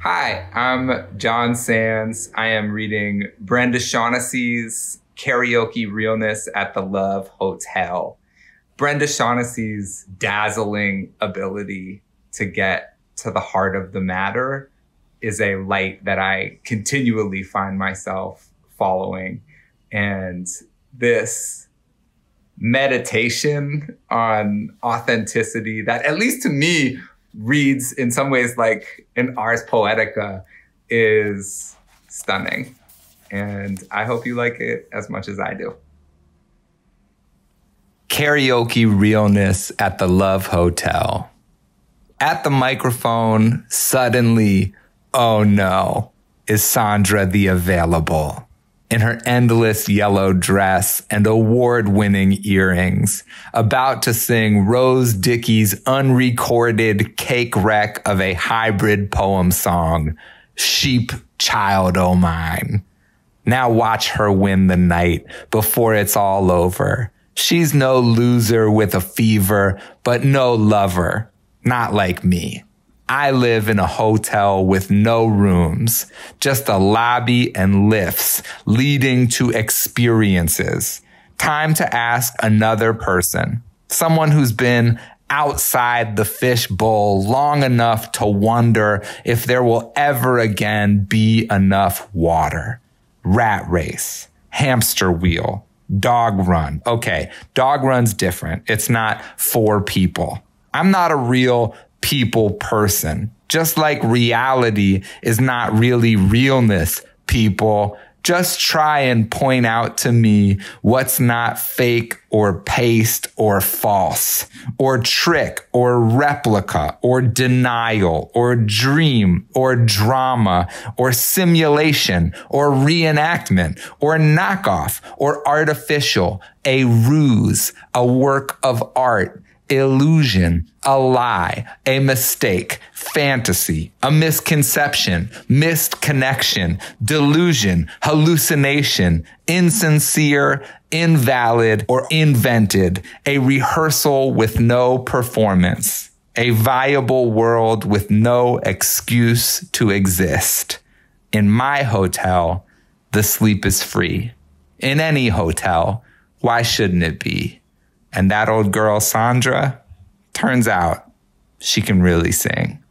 Hi, I'm Jon Sands. I am reading Brenda Shaughnessy's Karaoke Realness at the Love Hotel. Brenda Shaughnessy's dazzling ability to get to the heart of the matter is a light that I continually find myself following. And this meditation on authenticity that, at least to me, reads in some ways like an Ars Poetica is stunning. And I hope you like it as much as I do. Karaoke Realness at the Love Hotel. At the microphone, suddenly, oh no, is Sandra the Available. In her endless yellow dress and award-winning earrings, about to sing Rose Dickey's unrecorded cake wreck of a hybrid poem song, Sheep Child O' Mine. Now watch her win the night before it's all over. She's no loser with a fever, but no lover, not like me. I live in a hotel with no rooms, just a lobby and lifts leading to experiences. Time to ask another person, someone who's been outside the fishbowl long enough to wonder if there will ever again be enough water. Rat race, hamster wheel, dog run. Okay, dog run's different. It's not for people. I'm not a real people person. Just like reality is not really realness, people. Just try and point out to me what's not fake or paste or false or trick or replica or denial or dream or drama or simulation or reenactment or knockoff or artificial, a ruse, a work of art, illusion, a lie, a mistake, fantasy, a misconception, missed connection, delusion, hallucination, insincere, invalid, or invented, a rehearsal with no performance, a viable world with no excuse to exist. In my hotel, the sleep is free. In any hotel, why shouldn't it be? And that old girl, Sandra, turns out she can really sing.